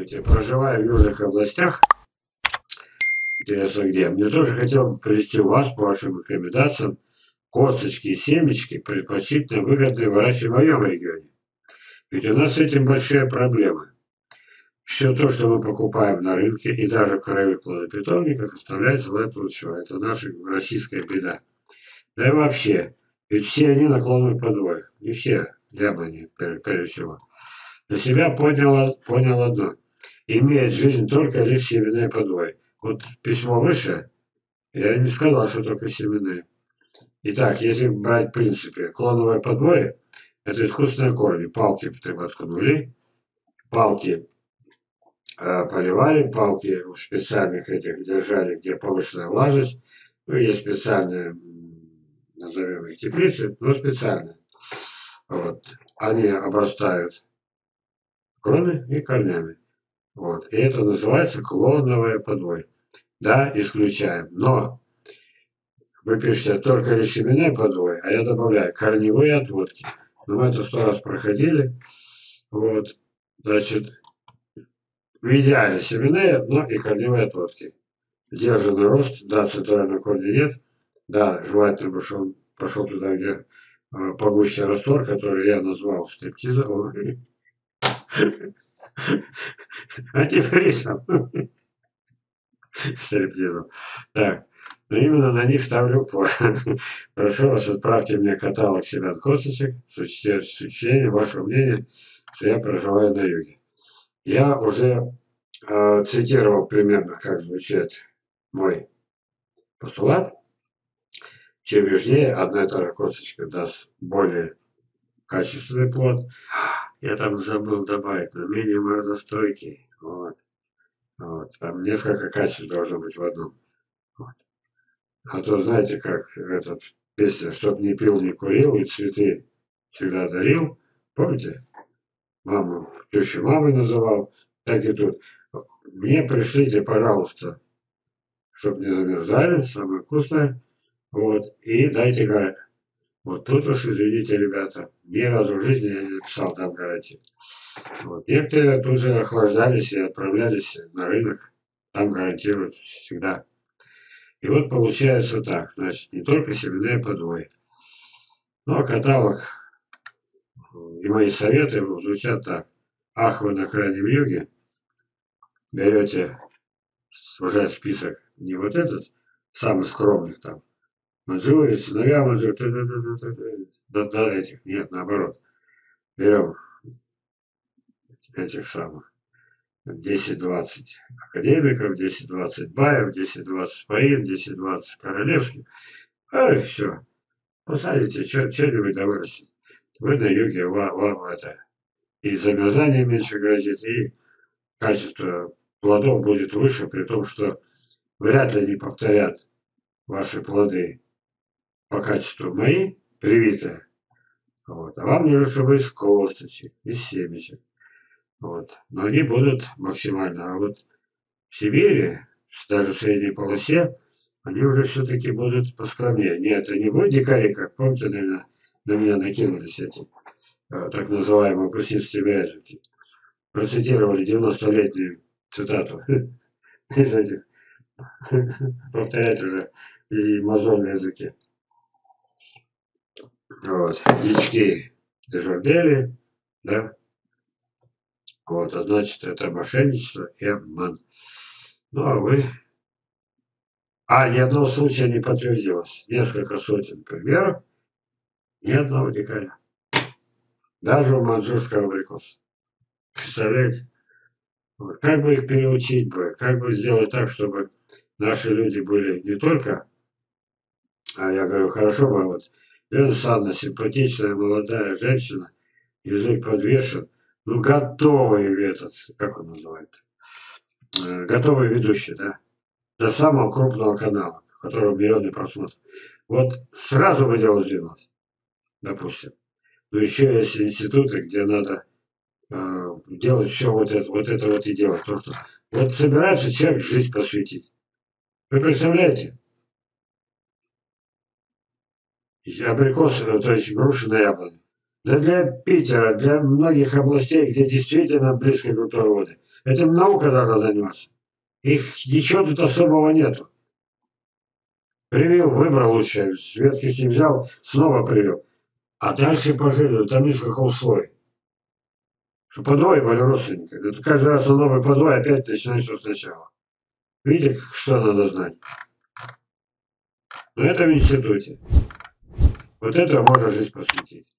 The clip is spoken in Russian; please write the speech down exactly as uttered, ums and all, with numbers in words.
Слушайте, проживая в южных областях, интересно где, мне тоже хотел бы привести вас по вашим рекомендациям косточки и семечки предпочтительно выгодны выращивать в моем регионе. Ведь у нас с этим большие проблемы. Все то, что мы покупаем на рынке и даже в краевых плодопитомниках, оставляет желать лучшего. Это наша российская беда. Да и вообще, ведь все они наклонны к подвою. Не все яблони, прежде всего. Для себя понял, понял одно. Имеет жизнь только лишь семенные подвои. Вот письмо выше, я не сказал, что только семенные. Итак, если брать в принципе клоновые подвои, это искусственные корни. Палки воткнули, палки э, поливали, палки в специальных этих держали, где повышенная влажность. Ну, есть специальные, назовем их теплицы, но специальные. Вот. Они обрастают кроной и корнями. Вот. И это называется клоновое подвой. Да, исключаем. Но вы пишете только лишь семенные подвои, а я добавляю корневые отводки. Но мы это сто раз проходили. Вот. Значит, в идеале семенные, но и корневые отводки. Сдержанный рост, да, центрального корня нет. Да, желательно бы, чтобы он пошел туда, где э, погуще раствор, который я назвал стриптизом. Антифризом. Стриптизом. Так. Но именно на них ставлю упор. Прошу вас, отправьте мне каталог семян косточек с исключением вашего мнения, что я проживаю на юге. Я уже э, цитировал примерно, как звучит мой постулат. Чем южнее, одна и та же косточка даст более качественный плод. Я там забыл добавить, но менее морозостойкий. Вот. Вот. Там несколько качеств должно быть в одном. Вот. А то знаете, как этот песня «Чтоб не пил, не курил, и цветы всегда дарил». Помните? Маму, тещу мамой называл. Так и тут. Мне пришлите, пожалуйста, чтоб не замерзали, самое вкусное. Вот. И дайте гарантию. Вот тут уж, извините, ребята, ни разу в жизни я не написал там гарантию. Вот. Некоторые тут же охлаждались и отправлялись на рынок. Там гарантируют всегда. И вот получается так. Значит, не только семенные подвои. Ну, а каталог и мои советы звучат так. Ах, вы на крайнем юге. Берете уже список не вот этот, самый скромный там. Маньчжурия, сыновья Маньчжурии, до, до этих, нет, наоборот. Берем этих самых десять-двадцать академиков, десять-двадцать баев, десять-двадцать поин, десять-двадцать королевских. Ай, все. Посадите, что-нибудь да вырастет. Вы на юге, вам, вам это и замерзание меньше грозит, и качество плодов будет выше, при том, что вряд ли они повторят ваши плоды по качеству мои, привитые. Вот. А вам нужно, чтобы из косточек, из семечек. Вот. Но они будут максимально. А вот в Сибири, даже в средней полосе, они уже все-таки будут поскромнее. Нет, это не будет дикари, как помните, наверное, на меня накинулись эти э, так называемые пустинские березовики. Процитировали девяностолетнюю цитату из этих, повторять уже и мозоль на языке. Вот, дички дежурдели, да. Вот, а значит, это мошенничество и обман. Ну, а вы... А, ни одного случая не подтвердилось. Несколько сотен примеров, ни одного дикаря. Даже у маньчжурского абрикоса. Представляете? Вот. Как бы их переучить бы, как бы сделать так, чтобы наши люди были не только, а я говорю, хорошо бы, вот, Лена Александровна, симпатичная молодая женщина, язык подвешен, ну, готовый этот, как он называется, э, готовый ведущий, да, до самого крупного канала, у которого миллионы просмотров. Вот сразу бы дело сдвинулось, допустим. Но еще есть институты, где надо э, делать все вот это, вот это вот и делать. Потому что вот собирается человек жизнь посвятить. Вы представляете? Абрикос, то есть груши на яблони. Да для Питера, для многих областей, где действительно близко к воды. Этим наука должна заниматься. Их ничего тут особого нету. Привил, выбрал лучше, шведский сим взял, снова привил. А дальше пожили, там есть какой слой. Что подвое были родственниками. Это каждый раз на новый подвой опять начинаешь все сначала. Видите, что надо знать? На этом институте. Вот этого можно жизнь посвятить.